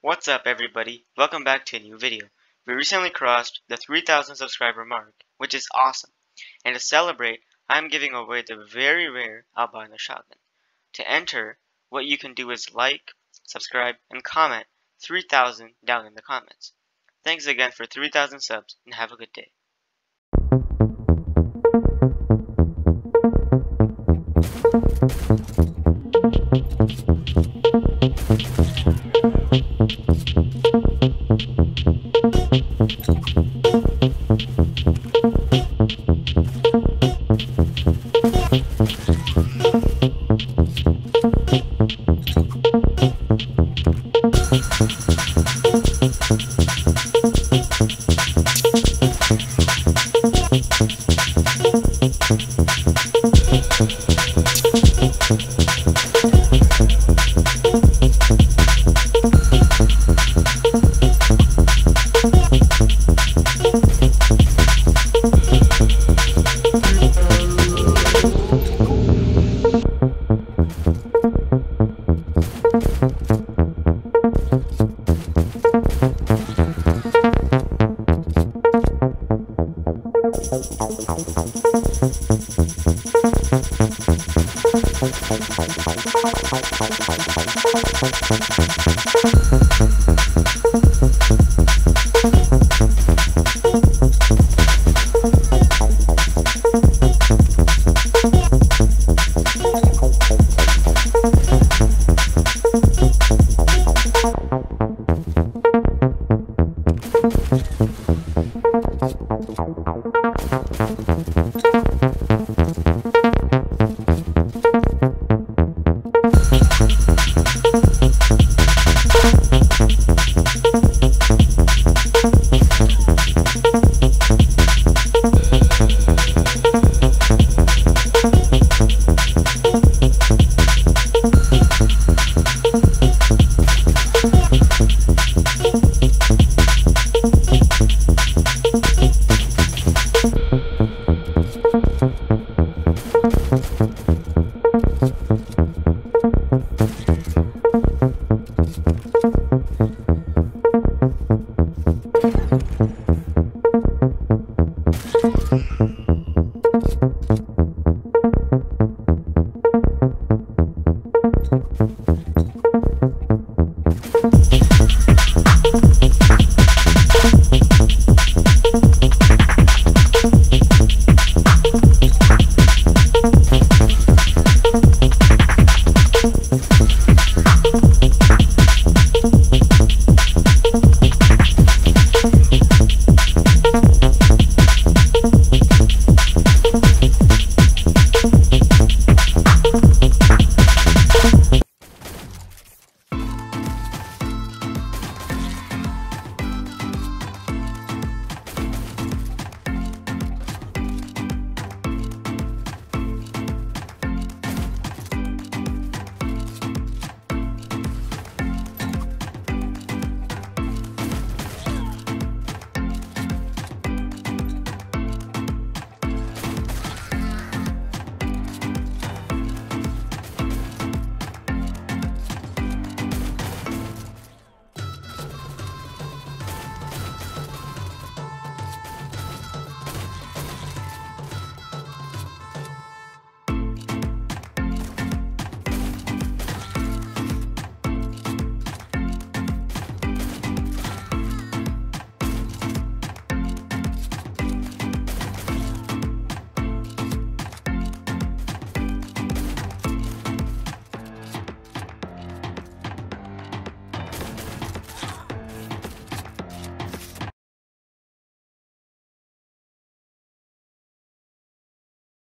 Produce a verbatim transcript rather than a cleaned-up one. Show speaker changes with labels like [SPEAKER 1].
[SPEAKER 1] What's up everybody, welcome back to a new video. We recently crossed the three thousand subscriber mark, which is awesome. And to celebrate, I'm giving away the very rare Albino shotgun. To enter, what you can do is like, subscribe, and comment three thousand down in the comments. Thanks again for three thousand subs and have a good day.
[SPEAKER 2] You